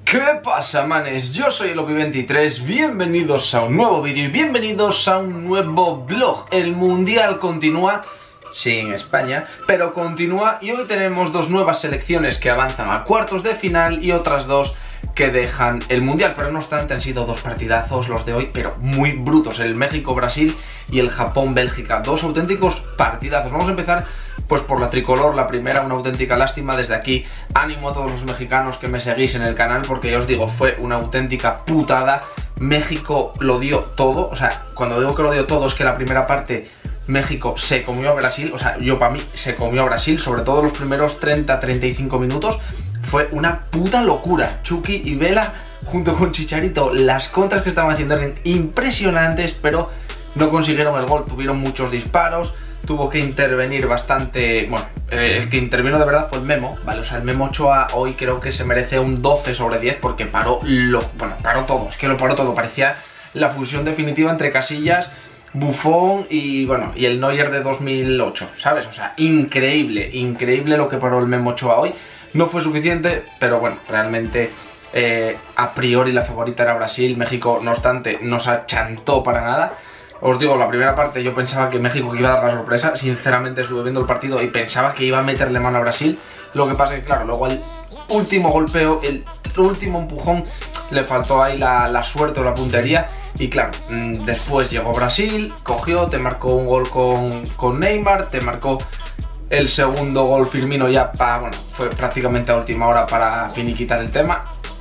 ¿Qué pasa, manes? Yo soy el Opi23, bienvenidos a un nuevo vídeo y bienvenidos a un nuevo vlog. El Mundial continúa, sí, en España, pero continúa y hoy tenemos dos nuevas selecciones que avanzan a cuartos de final y otras dos que dejan el Mundial, pero no obstante han sido dos partidazos los de hoy, pero muy brutos, el México-Brasil y el Japón-Bélgica, dos auténticos partidazos. Vamos a empezar pues por la tricolor, la primera, una auténtica lástima. Desde aquí ánimo a todos los mexicanos que me seguís en el canal, porque ya os digo, fue una auténtica putada. México lo dio todo, o sea, cuando digo que lo dio todo es que la primera parte México se comió a Brasil, o sea, para mí se comió a Brasil, sobre todo los primeros 30-35 minutos. Fue una puta locura. Chucky y Vela junto con Chicharito, las contras que estaban haciendo eran impresionantes, pero no consiguieron el gol. Tuvieron muchos disparos, tuvo que intervenir bastante. Bueno, el que intervino de verdad fue el Memo, ¿vale? O sea, el Memo Ochoa hoy creo que se merece un 12 sobre 10 porque paró paró todo, es que lo paró todo. Parecía la fusión definitiva entre Casillas, Buffon y bueno, y el Neuer de 2008, ¿sabes? O sea, increíble, increíble lo que paró el Memo Ochoa hoy. No fue suficiente, pero bueno, realmente a priori la favorita era Brasil. México, no obstante, no se achantó para nada. Os digo, la primera parte yo pensaba que México iba a dar la sorpresa. Sinceramente estuve viendo el partido y pensaba que iba a meterle mano a Brasil. Lo que pasa es que, claro, luego el último golpeo, el último empujón, le faltó ahí la suerte o la puntería. Y claro, después llegó Brasil, cogió, te marcó un gol con Neymar, te marcó el segundo gol Firmino ya bueno, fue prácticamente a última hora para finiquitar el tema.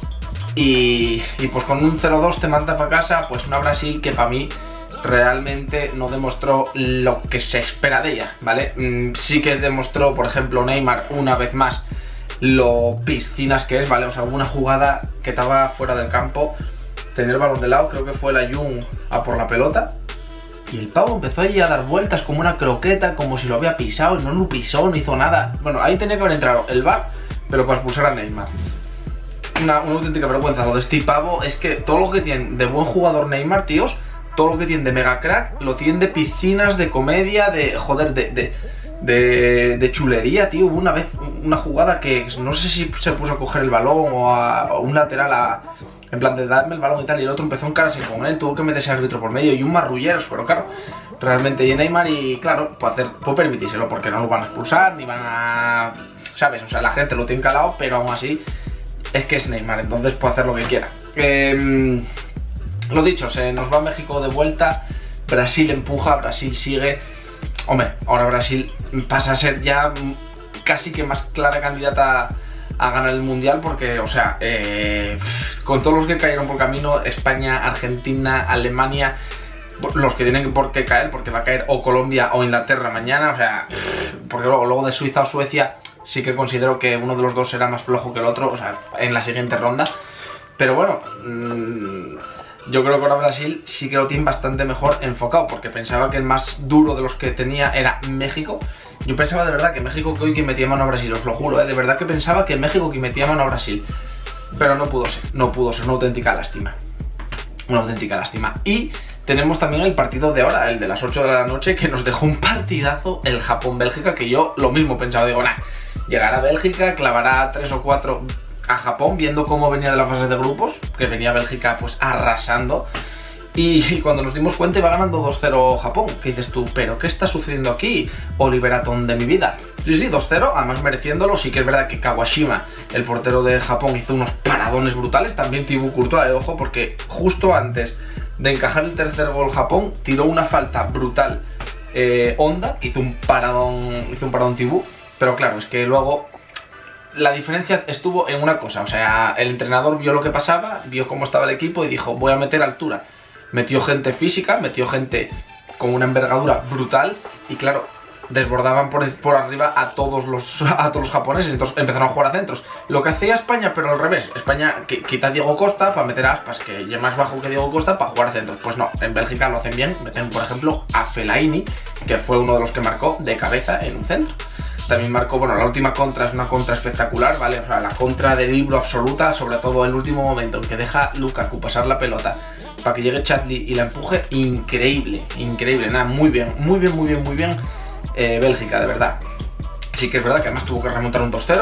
Y pues con un 0-2 te manda para casa, pues una Brasil que para mí realmente no demostró lo que se espera de ella, ¿vale? Sí que demostró, por ejemplo, Neymar una vez más lo piscinas que es, ¿vale? O sea, alguna jugada que estaba fuera del campo, tenía el balón de lado, creo que fue la Jung a por la pelota, y el pavo empezó ahí a dar vueltas como una croqueta, como si lo había pisado, y no lo pisó, no hizo nada. Bueno, ahí tenía que haber entrado el VAR, pero para expulsar a Neymar. Una auténtica vergüenza. Lo de este pavo es que todo lo que tiene de buen jugador Neymar, tíos, todo lo que tiene de mega crack, lo tiene de piscinas, de comedia, de joder, de chulería, tío. Hubo una vez una jugada que no sé si se puso a coger el balón o a un lateral en plan de darme el balón y tal, y el otro empezó a encararse con él, tuvo que meterse al árbitro por medio y un marrulleros, pero claro, realmente y Neymar, y claro, puede permitírselo porque no lo van a expulsar, ni van a, ¿sabes? O sea, la gente lo tiene calado, pero aún así es que es Neymar, entonces puede hacer lo que quiera. Lo dicho, se nos va México de vuelta, Brasil empuja, Brasil sigue. Hombre, ahora Brasil pasa a ser ya casi que más clara candidata a ganar el Mundial, porque, o sea, con todos los que cayeron por camino, España, Argentina, Alemania, los que tienen por qué caer, porque va a caer o Colombia o Inglaterra mañana, o sea, porque luego de Suiza o Suecia sí que considero que uno de los dos será más flojo que el otro, o sea, en la siguiente ronda. Pero bueno, yo creo que ahora Brasil sí que lo tiene bastante mejor enfocado, porque pensaba que el más duro de los que tenía era México. Yo pensaba de verdad que México que hoy que metía mano a Brasil, os lo juro, de verdad que pensaba que México que metía mano a Brasil. Pero no pudo ser, una auténtica lástima. Una auténtica lástima. Y tenemos también el partido de ahora, el de las 8 de la noche, que nos dejó un partidazo, el Japón-Bélgica, que yo lo mismo pensaba, digo, nah, llegará Bélgica, clavará 3 o 4 a Japón, viendo cómo venía de la fase de grupos, que venía Bélgica pues arrasando. Y cuando nos dimos cuenta iba ganando 2-0 Japón, que dices tú, ¿pero qué está sucediendo aquí? Oliver Atom de mi vida. Sí, 2-0, además mereciéndolo. Sí que es verdad que Kawashima, el portero de Japón, hizo unos paradones brutales. También Thibaut Courtois, ojo, porque justo antes de encajar el tercer gol Japón, tiró una falta brutal Honda, que hizo un paradón Thibaut. Pero claro, es que luego la diferencia estuvo en una cosa, o sea, el entrenador vio lo que pasaba, vio cómo estaba el equipo y dijo, voy a meter altura. Metió gente física, metió gente con una envergadura brutal y claro, desbordaban por arriba a todos los japoneses, entonces empezaron a jugar a centros. Lo que hacía España, pero al revés, España quita a Diego Costa para meter a Aspas, que ya más bajo que Diego Costa, para jugar a centros. Pues no, en Bélgica lo hacen bien, meten por ejemplo a Fellaini, que fue uno de los que marcó de cabeza en un centro. También marcó, bueno, la última contra es una contra espectacular, ¿vale? O sea, la contra de libro absoluta, sobre todo el último momento en que deja Lukaku pasar la pelota para que llegue Chadli y la empuje, increíble, increíble, nada, muy bien, Bélgica, de verdad. Sí que es verdad que además tuvo que remontar un 2-0,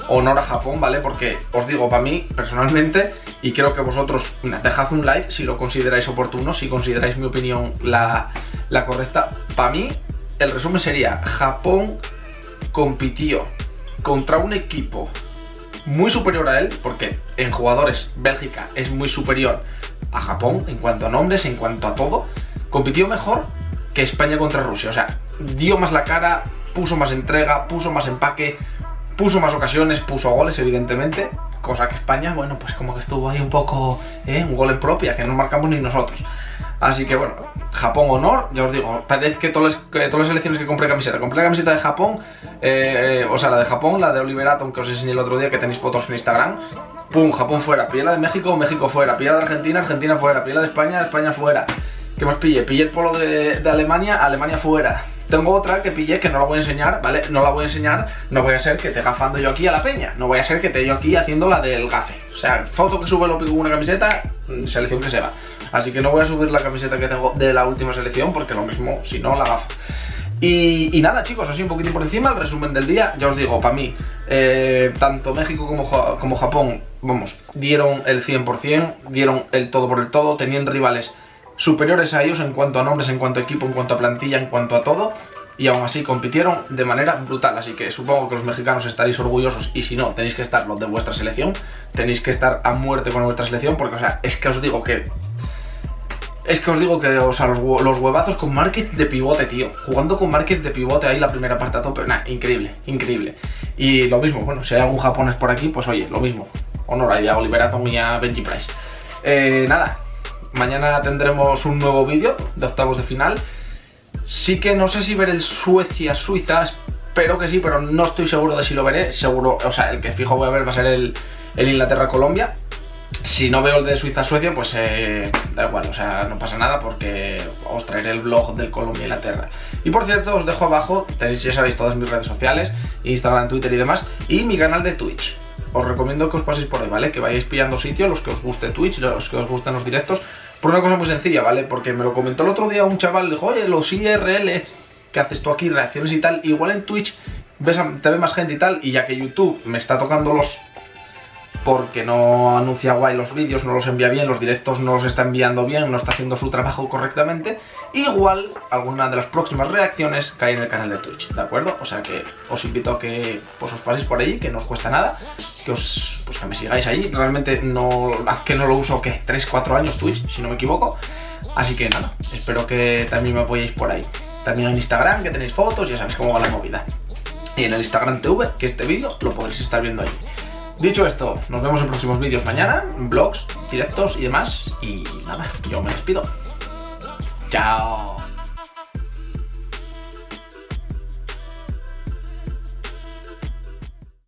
honor a Japón, ¿vale? Porque os digo, para mí, personalmente, y creo que vosotros, dejad un like si lo consideráis oportuno, si consideráis mi opinión la correcta. Para mí, el resumen sería: Japón compitió contra un equipo muy superior a él, porque en jugadores Bélgica es muy superior a Japón en cuanto a nombres, en cuanto a todo. Compitió mejor que España contra Rusia, o sea, dio más la cara, puso más entrega, puso más empaque, puso más ocasiones, puso goles, evidentemente, cosa que España, bueno, pues como que estuvo ahí un poco, un gol en propia, que no marcamos ni nosotros. Así que bueno, Japón honor, ya os digo, parece que todas las elecciones que compré la camiseta de Japón, o sea, la de Japón, la de Oliver Atom, que os enseñé el otro día, que tenéis fotos en Instagram. Pum, Japón fuera, pillé la de México, México fuera, pillé la de Argentina, Argentina fuera, pillé la de España, España fuera. ¿Qué más pillé? Pillé el polo de Alemania, Alemania fuera. Tengo otra que pillé que no la voy a enseñar, ¿vale? No la voy a enseñar, no voy a ser que esté gafando yo aquí a la peña, no voy a ser que esté yo aquí haciendo la del gafe. O sea, foto que sube lo pico con una camiseta, selección que se va. Así que no voy a subir la camiseta que tengo de la última selección, porque lo mismo, si no, la gafa. Y nada, chicos, así un poquitín por encima, el resumen del día. Ya os digo, para mí, tanto México como Japón, vamos, dieron el 100%, dieron el todo por el todo, tenían rivales superiores a ellos en cuanto a nombres, en cuanto a equipo, en cuanto a plantilla, en cuanto a todo, y aún así compitieron de manera brutal. Así que supongo que los mexicanos estaréis orgullosos, y si no, tenéis que estar los de vuestra selección, tenéis que estar a muerte con vuestra selección, porque, o sea, es que os digo que, o sea, los huevazos con Márquez de pivote, tío. Jugando con Márquez de pivote ahí la primera parte a tope. Nah, increíble, increíble. Y lo mismo, bueno, si hay algún japonés por aquí, pues oye, lo mismo. Honor ahí a Oliver Atom y a Benji Price. Nada, mañana tendremos un nuevo vídeo de octavos de final. Sí que no sé si ver el Suecia-Suiza, espero que sí, pero no estoy seguro de si lo veré. Seguro, o sea, el que fijo voy a ver va a ser el Inglaterra-Colombia. Si no veo el de Suiza-Suecia, pues da igual, o sea, no pasa nada, porque os traeré el vlog del Colombia-Inglaterra. Y por cierto, os dejo abajo, tenéis, ya sabéis, todas mis redes sociales, Instagram, Twitter y demás, y mi canal de Twitch. Os recomiendo que os paséis por ahí, ¿vale? Que vayáis pillando sitio, los que os guste Twitch, los que os gusten los directos, por una cosa muy sencilla, ¿vale? Porque me lo comentó el otro día un chaval, dijo, oye, los IRL que haces tú aquí, reacciones y tal, igual en Twitch te ve más gente y tal, y ya que YouTube me está tocando los... porque no anuncia guay los vídeos, no los envía bien, los directos no los está enviando bien, no está haciendo su trabajo correctamente, igual alguna de las próximas reacciones cae en el canal de Twitch, ¿de acuerdo? O sea que os invito a que pues, os paséis por ahí, que no os cuesta nada, que que me sigáis ahí. Realmente no lo uso, ¿qué? 3-4 años Twitch, si no me equivoco. Así que nada, espero que también me apoyéis por ahí. También en Instagram, que tenéis fotos, ya sabéis cómo va la movida. Y en el Instagram TV, que este vídeo lo podréis estar viendo ahí. Dicho esto, nos vemos en próximos vídeos mañana, vlogs, directos y demás. Y nada, yo me despido. Chao.